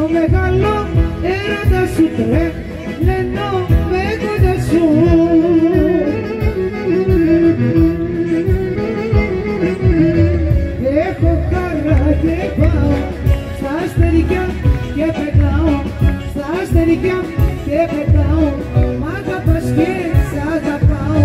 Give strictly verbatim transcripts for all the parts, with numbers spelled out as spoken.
μεγάλο έρωτα σου τρελαίνω με κοντά σου. Έχω χαρά και πάω στα αστεριά και πετάω, στα αστεριά και πετάω, μ' αγαπάς και σ' αγαπάω.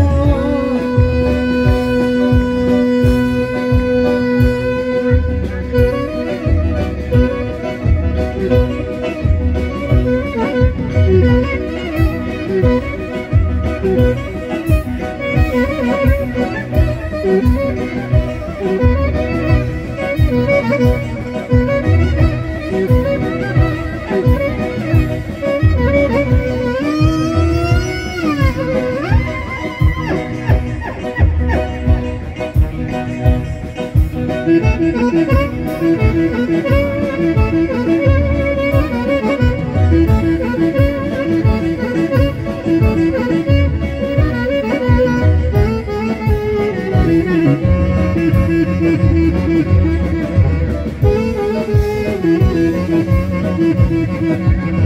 Thank you.